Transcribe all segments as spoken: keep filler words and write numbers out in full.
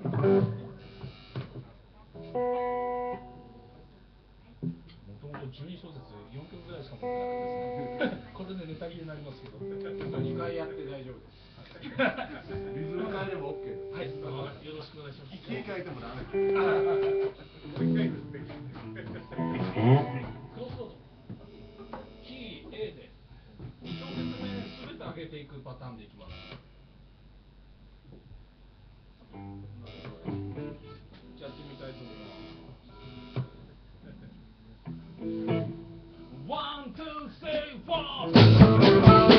もともとじゅうにしょうせつよんきょくぐらいしか持ってなくてですねこれでネタ切れになりますけどにかいやって大丈夫です。リズム変えでも オーケー。 はい、よろしくお願いします。 切り替えてもダメ。 クロスロードキー A でいち小節目すべて上げていくパターンでいきます。やってみたいと思います。ワン、ツー、スリー、フォー。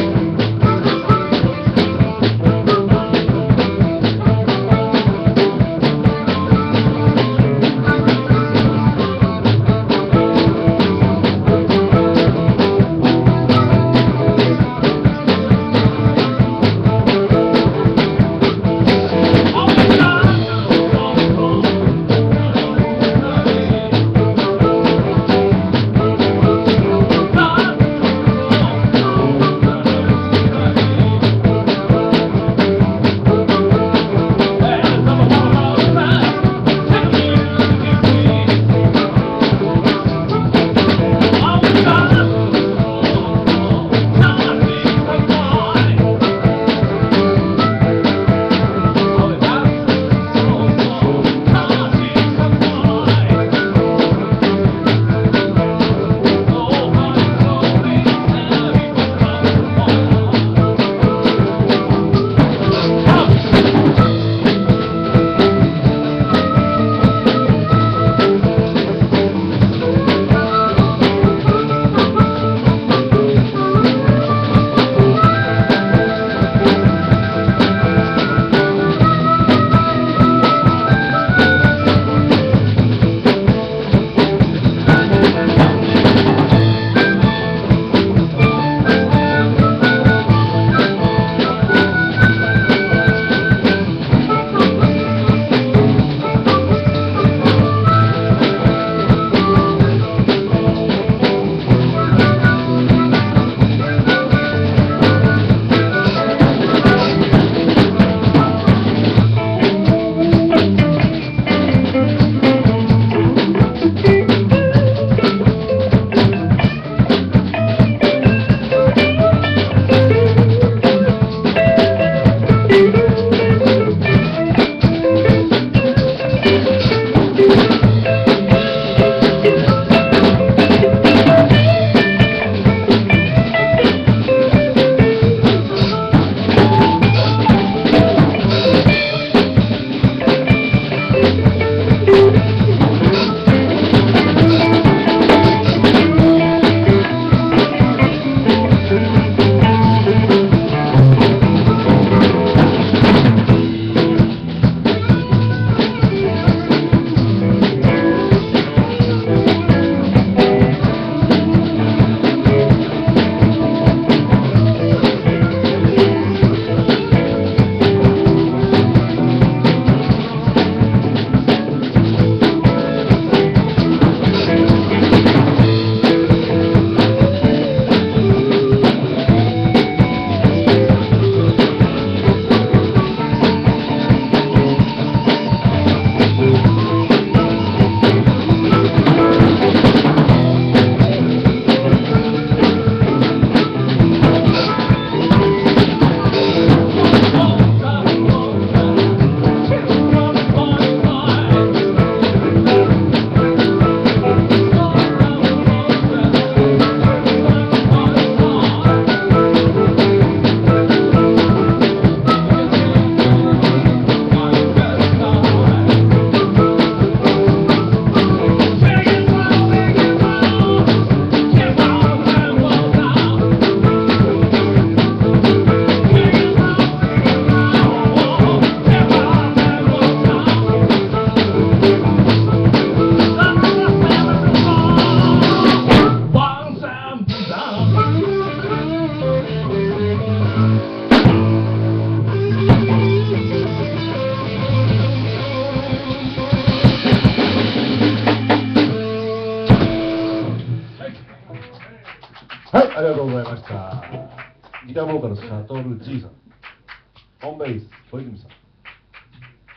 はい、ありがとうございました。ギターボーカル、シャトル G さん。オンベース、小泉さん。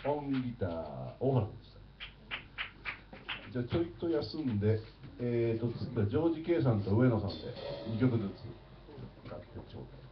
本ギター大原でした。じゃあちょいと休んで、えーと次はジョージ・ケイさんと上野さんでにきょくずつ歌ってちょうだい。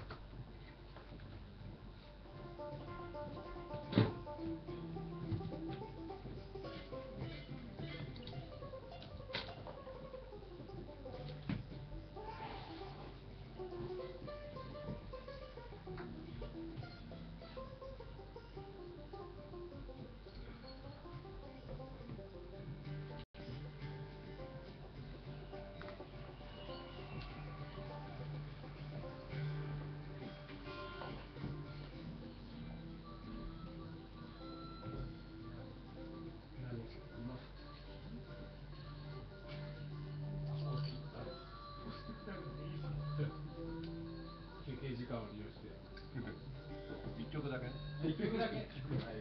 休憩時間を利用して一曲だけ。 一曲だけ。はい。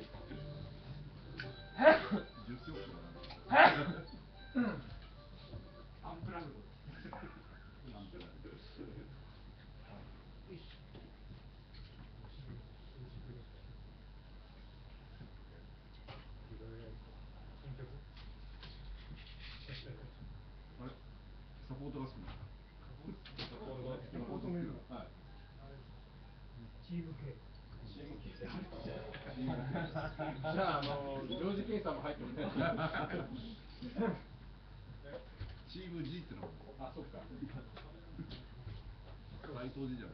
十曲だな。アンプラグド。 あれ、サポートが少ない。サポートがサポートもいる。はい。 チーム系。チーム系。じゃあ、あのジョージ・ケイさんも入ってもね。チーム G っての。 あ、そっか。 斎藤 G じゃない。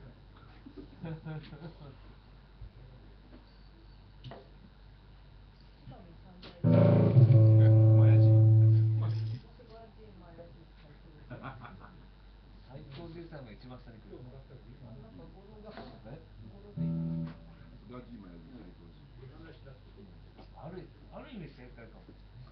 斉藤じさんが一番下に来る。あるある意味正解かも。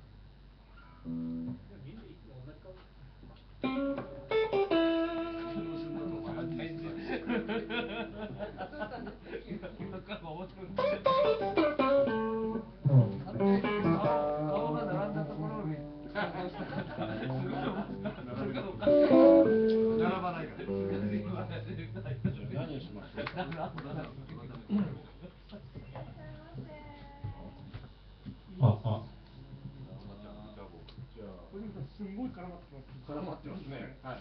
顔が並んだところに並ばないから。 何をしましょう。 ああ。 じゃあ、 すごい絡まってます。 絡まってますね。はい。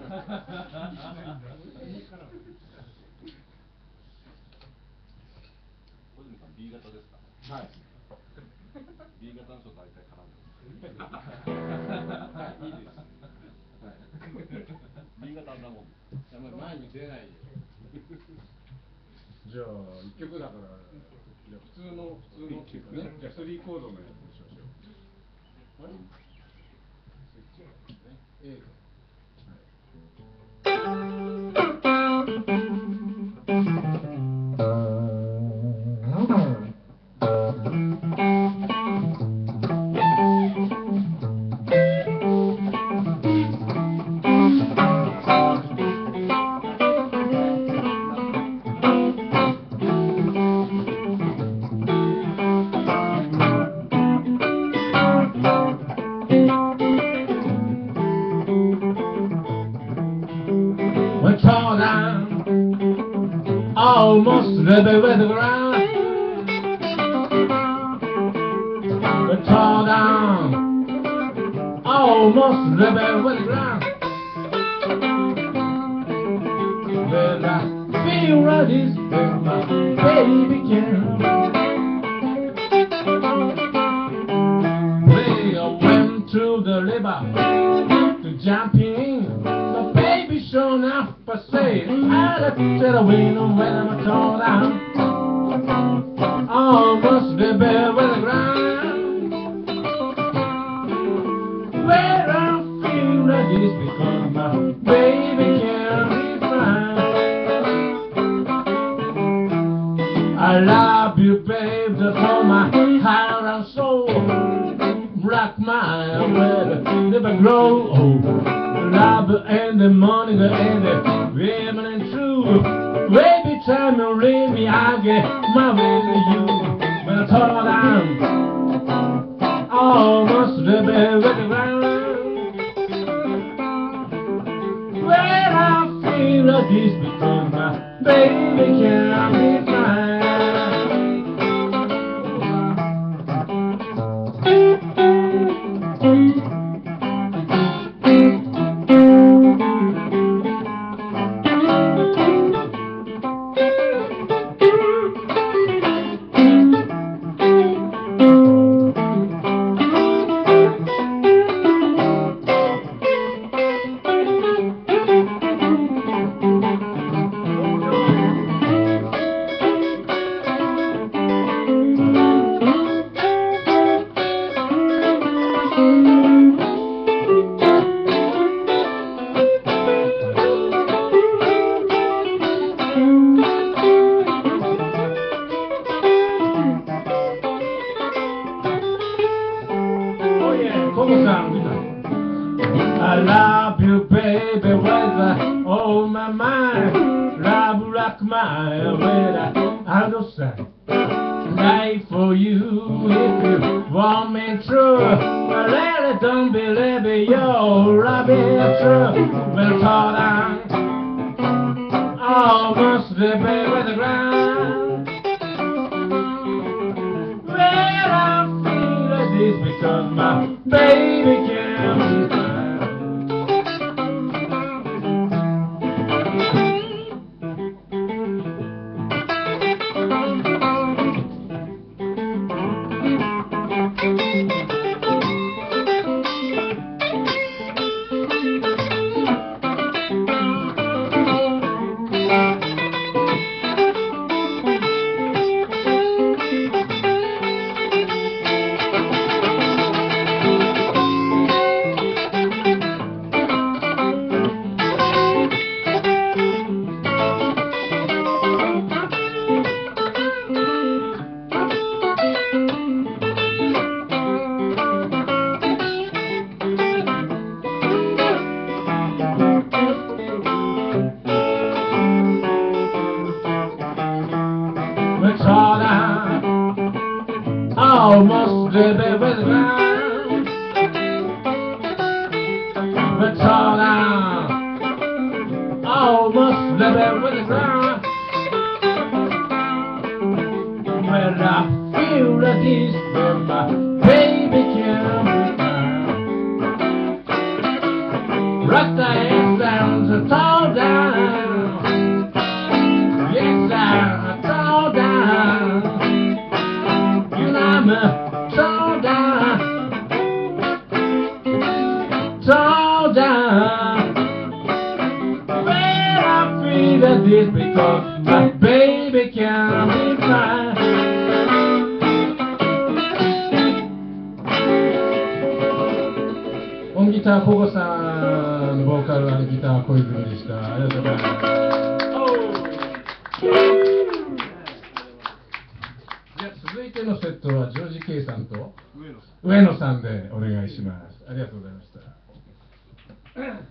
小泉さん B 型ですか。はい。B 型の人大体絡んでます。はい、いいです。はい。B 型あんなもん。あんまり前に出ないよ。じゃあ一曲だから、じゃあ普通の普通のっていうかね、じゃあスリーコードのやつにしましょう。あれ？A で。 We're tall down, almost level with the ground. We're tall down, almost level with the ground. Well, I feel ready when my baby can. We went to the river to jump in. The baby showing up, I say, I left to the window when I'm torn down. Almost the bed with the ground. Where I feel like this because my baby can't be fine. I love you, babe, just hold my heart and soul. Rock my world, never grow old. Love and the morning and the evening true. Every time you leave me, I get my way to you. When I turn down, almost the bed with the ground. When I feel like this because my baby can't be mine. ココさん見た。I love you, baby, with all my mind. Love like mine, with out of sight. Die for you if you want me true. I really don't believe it, your love is true. Well, thought I'm almost there with the ground. Well, I feel like this because my baby can't be found. Almost there with the ground. But all down. Almost there with the ground. Well, I feel that this where my baby can be found. Rock the hands down to fall down. Yes, I fall down. I'm tall down, tall down. Well, I feel that this because my baby can be mine. On ギター、ココさん、ボーカルはギター、小泉でした。ありがとうございます。続いてのセットはジョージ・ケイさんと上野さんでお願いします。ありがとうございました。ありがとうございます。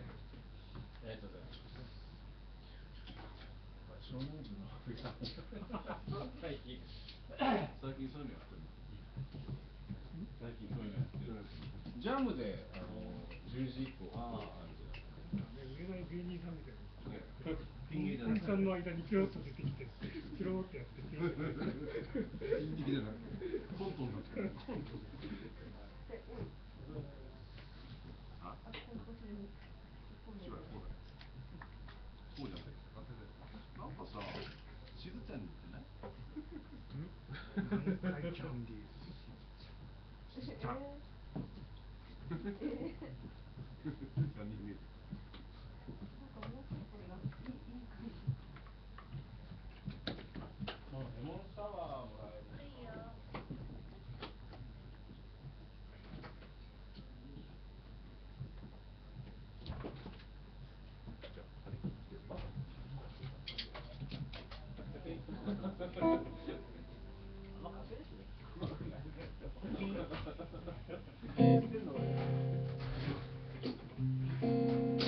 最近最近そういうのやってる。最近そういうのやってる。 ジャムであのじゅうじ以降。 ああ、あるじゃん。 言えない芸人さんみたいな。 ピン芸じゃない。 おじさんの間にピロッと出てきて、ピロッってやって。ピロッてピン芸じゃなくて、コントになってる。コント。あ、こうだよ。こうじゃない。なんかさ、しずちゃんにってね。 大キャンディー。 レモンサワーもらえる。 え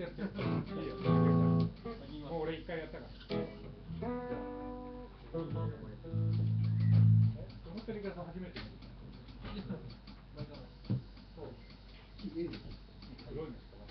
やって。いいよ。もう俺一回やったから。この取り方初めて。黒いのしかない。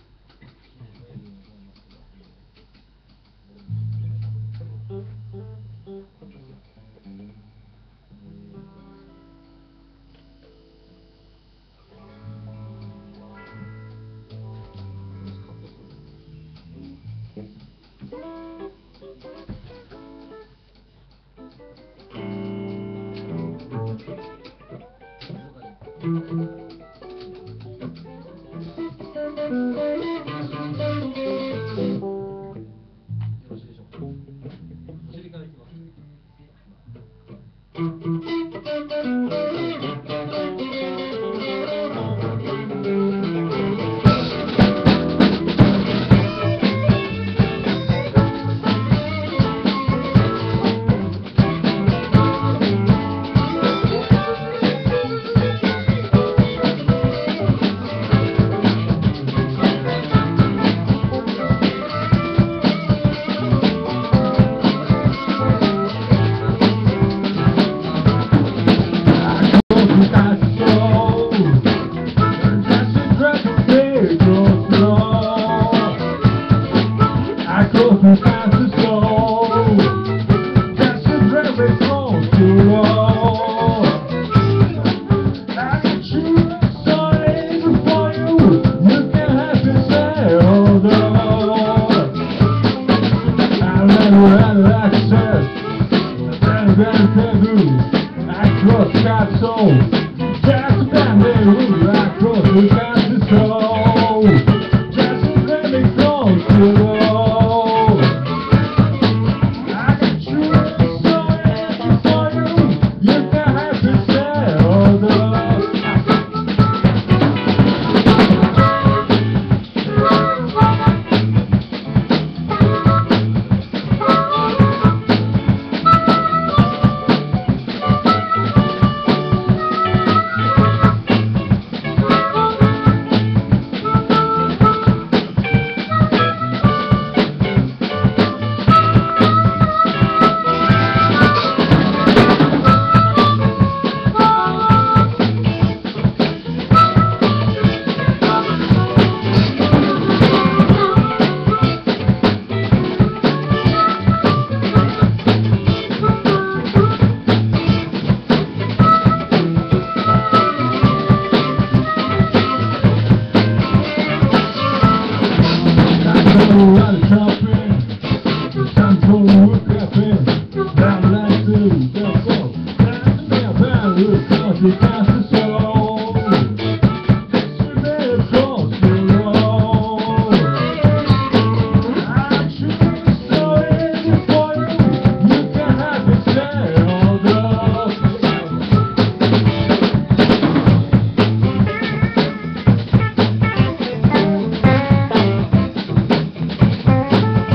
「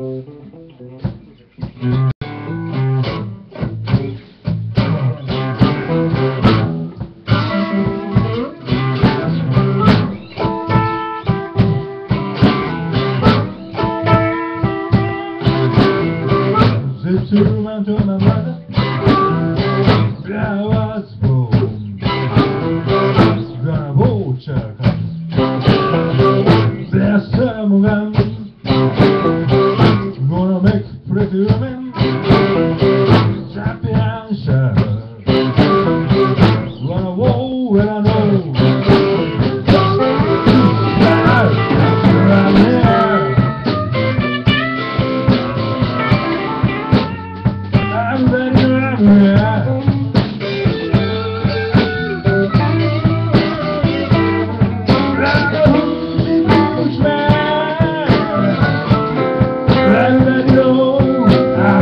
Zipserman to my mother, I was born. Gonna vulture come. There's someone gonna make pretty women championship. Wanna whoa when I know. I'm ready, I'm ready. I'm ready, oh,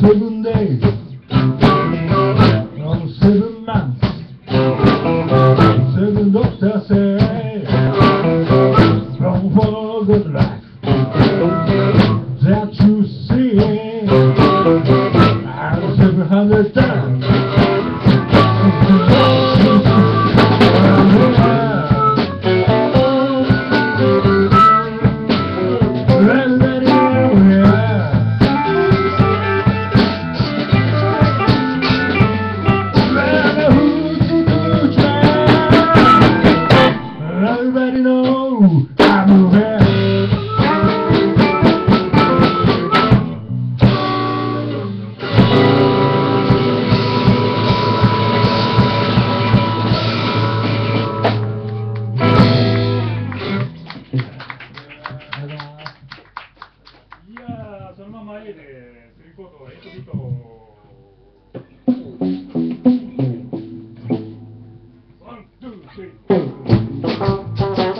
seven days, on seven months, seven doctors say, from for the life that you see, and seven hundred times. Everybody know I'm aware. いやー、そのまま A でスリーコードエイトビートワン、ツー、スリー。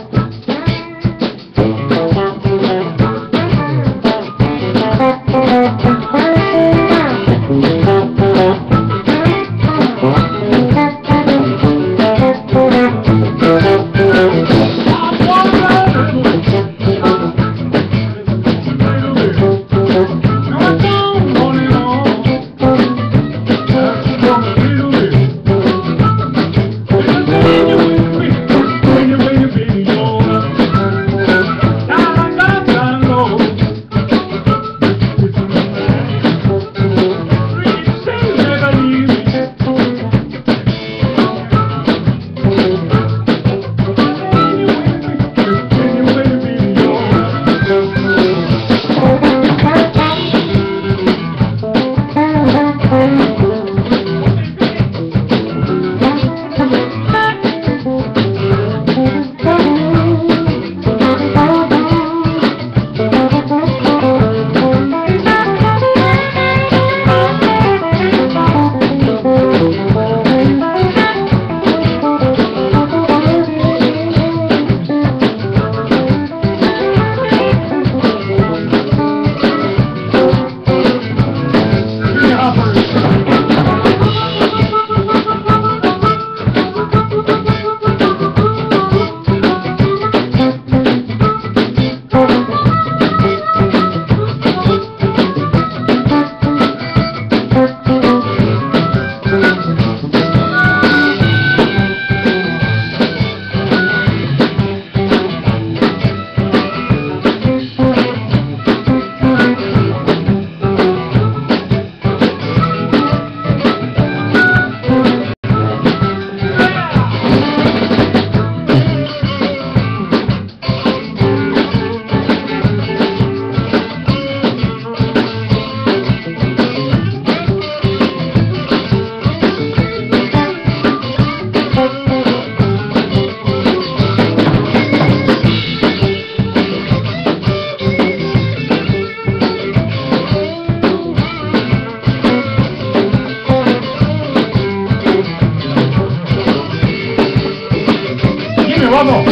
One more.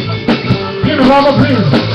Give me one more, please.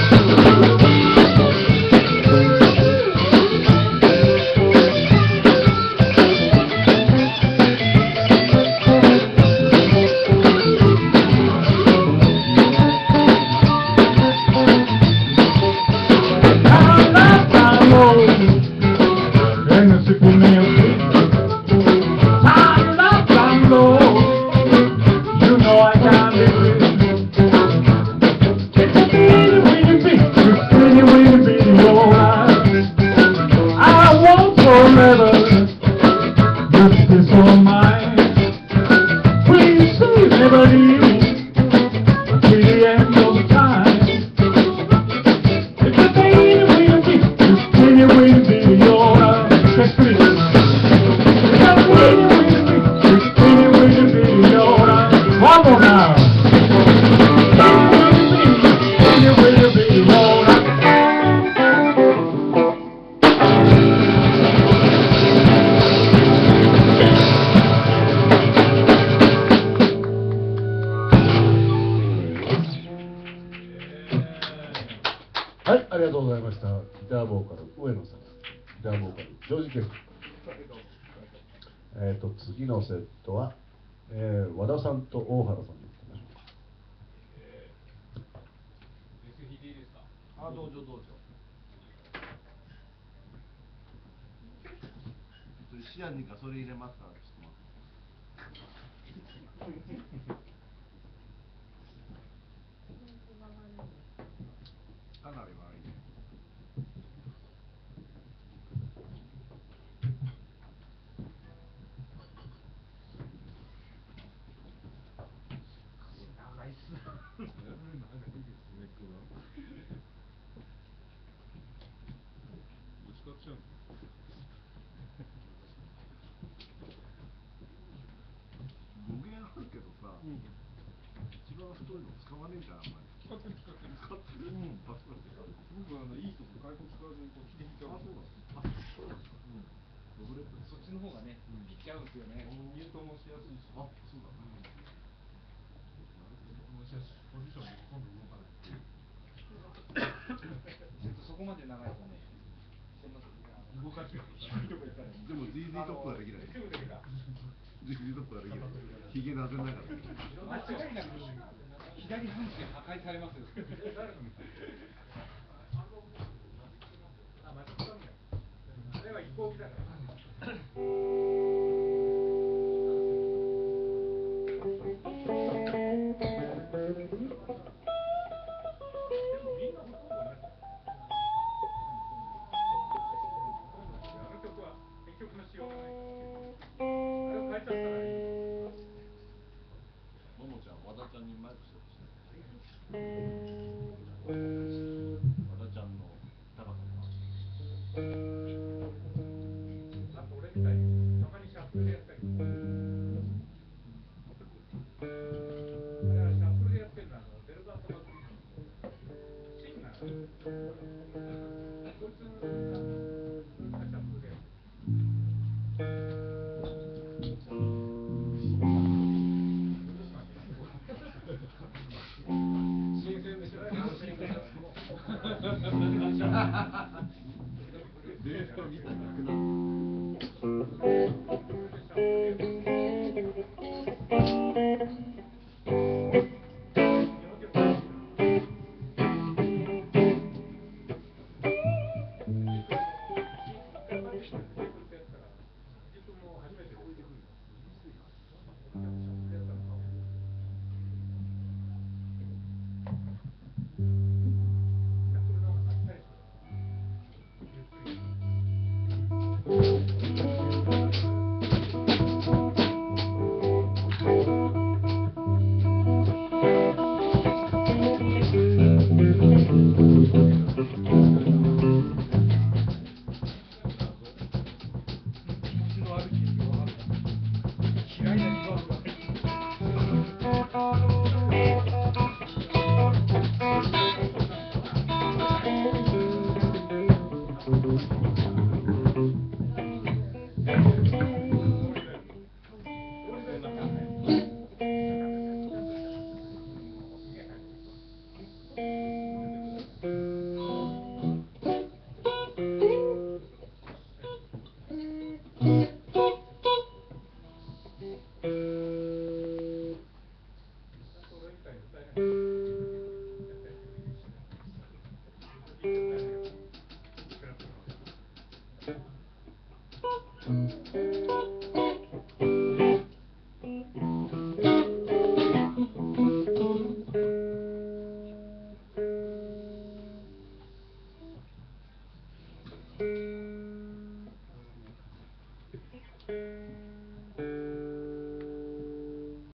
はい、ありがとうございました。ギターボーカル、上野さん。ギターボーカル、ジョージ・ケンさん。 えー、と次のセットは、えー和田さんと大原さんに行きましょうか。 えー、レス弾いていいですか？ あ、どうぞどうぞ。それシアニかそれ入れますから、ちょっと待って。かなり悪いね。 長いっす。長いですね、この。ぶつかっちゃうんですよ。 語源あるけどさ、うん、一番太いの使わねえじゃん、あんまり。 使ってる使ってる使ってる。うん、僕あのいいとこ外国使わずにこう切り引きゃう。 あ、そうだ。あ、そうだ。うん。ドブレット。 そっちの方がね、ピッチ合うんですよね。入刀もしやすいし。 あ、そうだ。うん。 もしやし、ポジションで今度動かない。そこまで長いとね、動かして低いとこ行ったら。 でも ジージー トップはできない。ジージー トップはできない。ヒゲなぜながら。 間違いなく左半身破壊されますよ。あ、間違ったんだよ。あれは移行期だから。 ももちゃん、和田ちゃんにマイクしてほしい。和田ちゃんの高さ。 あと俺みたいにたまにシャッフルでやったり。あれはシャッフルでやってるのはベルバントマクリーシンガー。こいつがシャッフルでやってる。新鮮でしょ。 データ見ただけだ。 Thank you.